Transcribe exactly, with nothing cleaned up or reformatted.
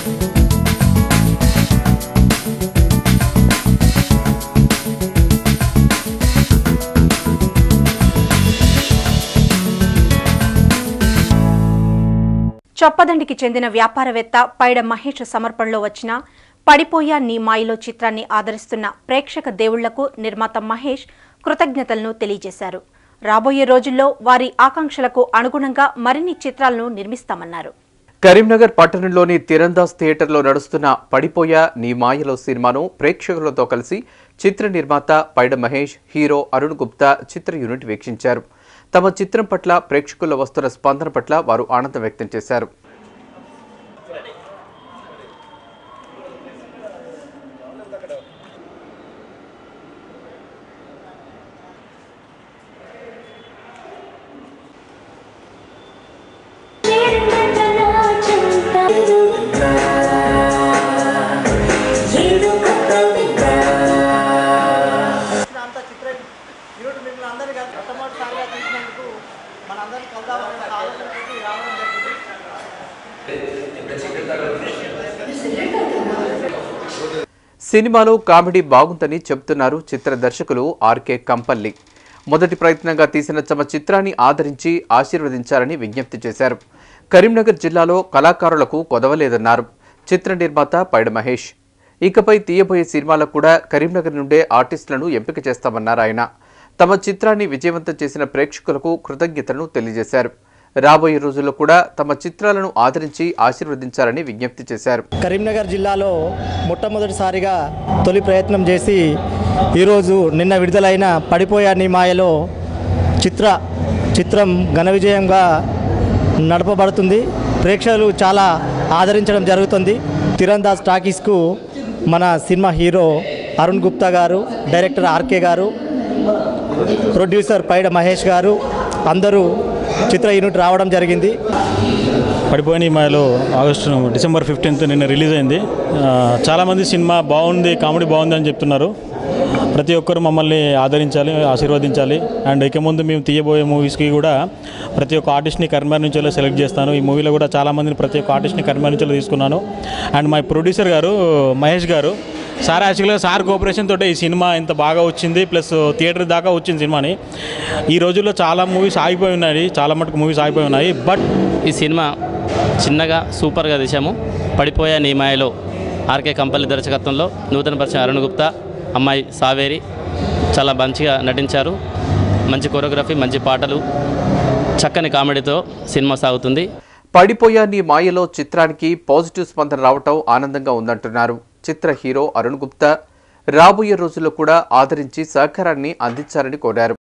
చొప్పదండికి చెందిన వ్యాపారవేత్త పైడ మహేష్ సమర్పణలో వచ్చిన పడిపోయా నీ మాయలో చిత్రాన్ని ఆదరిస్తున్న ప్రేక్షక దేవుళ్లకు నిర్మాత మహేష్ కృతజ్ఞతలను తెలియజేశారు. రాబోయే రోజుల్లో వారి ఆకాంక్షలకు అనుగుణంగా మరిన్ని చిత్రాలను నిర్మిస్తామన్నారు. కరీంనగర్ పట్టణంలోని తిరందాస్ థియేటర్లో నడుస్తున్న పడిపోయా నీ మాయలో సినిమాను ప్రేక్షకులతో కలిసి చిత్ర నిర్మాత పైడ మహేష్, హీరో అరుణ్ గుప్తా చిత్ర యూనిట్ వీక్షించారు. తమ చిత్రం పట్ల ప్రేక్షకుల్లో వస్తున్న స్పందన పట్ల వారు ఆనందం వ్యక్తం చేశారు. సినిమాలో కామెడీ బాగుందని చెబుతున్నారు చిత్ర దర్శకులు ఆర్కే కంపల్లి. మొదటి ప్రయత్నంగా తీసిన తమ చిత్రాన్ని ఆదరించి ఆశీర్వదించాలని విజ్ఞప్తి చేశారు. కరీంనగర్ జిల్లాలో కళాకారులకు కొదవలేదన్నారు చిత్ర నిర్మాత పైడ మహేష్. ఇకపై తీయబోయే సినిమాలకు కూడా కరీంనగర్ నుండే ఆర్టిస్టులను ఎంపిక చేస్తామన్నారు ఆయన. తమ చిత్రాన్ని విజయవంతం చేసిన ప్రేక్షకులకు కృతజ్ఞతలను తెలియజేశారు. రాబోయే రోజుల్లో కూడా తమ చిత్రాలను ఆదరించి ఆశీర్వదించాలని విజ్ఞప్తి చేశారు. కరీంనగర్ జిల్లాలో మొట్టమొదటిసారిగా తొలి ప్రయత్నం చేసి ఈరోజు నిన్న విడుదలైన పడిపోయా నీ మాయలో చిత్ర చిత్రం ఘన విజయంగా నడపబడుతుంది. ప్రేక్షకులు చాలా ఆదరించడం జరుగుతుంది. తిరందాస్ టాకీస్కు మన సినిమా హీరో అరుణ్ గుప్తా గారు, డైరెక్టర్ ఆర్కే గారు, ప్రొడ్యూసర్ పైడ మహేష్ గారు అందరూ చిత్ర యూనిట్ రావడం జరిగింది. పడిపోయిన ఈ మాయలో ఆగస్టు డిసెంబర్ ఫిఫ్టీన్త్ నిన్న రిలీజ్ అయింది. చాలామంది సినిమా బాగుంది, కామెడీ బాగుంది అని చెప్తున్నారు. ప్రతి ఒక్కరు మమ్మల్ని ఆదరించాలి, ఆశీర్వదించాలి. అండ్ ఇక ముందు మేము తీయబోయే మూవీస్కి కూడా ప్రతి ఒక్క ఆర్టిస్ట్ని కరీంనగర్ నుంచి సెలెక్ట్ చేస్తాను. ఈ మూవీలో కూడా చాలామందిని ప్రతి ఒక్క ఆర్టిస్ట్ని కరీంనగర్ నుంచి తీసుకున్నాను. అండ్ మా ప్రొడ్యూసర్ గారు మహేష్ గారు సార్ యాక్చువల్గా సార్ కోఆపరేషన్ తోటే ఈ సినిమా ఇంత బాగా వచ్చింది, ప్లస్ థియేటర్ దాకా వచ్చింది సినిమాని. ఈ రోజుల్లో చాలా మూవీస్ ఆగిపోయి ఉన్నాయి, చాలా మటుకు మూవీస్ ఆగిపోయి ఉన్నాయి. బట్ ఈ సినిమా చిన్నగా సూపర్గా తీసాము. పడిపోయా నీ మాయలో ఆర్కే కంపల్లి దర్శకత్వంలో నూతన పరిచయం అరుణ్ గుప్తా, అమ్మాయి సావేరి చాలా మంచిగా నటించారు. మంచి కొరియోగ్రఫీ, మంచి పాటలు, చక్కని కామెడీతో సినిమా సాగుతుంది. పడిపోయా నీ మాయలో చిత్రానికి పాజిటివ్ స్పందన రావటం ఆనందంగా ఉందంటున్నారు చిత్ర హీరో అరుణ్ గుప్తా. రాబోయే రోజుల్లో కూడా ఆదరించి సహకారాన్ని అందించాలని కోరారు.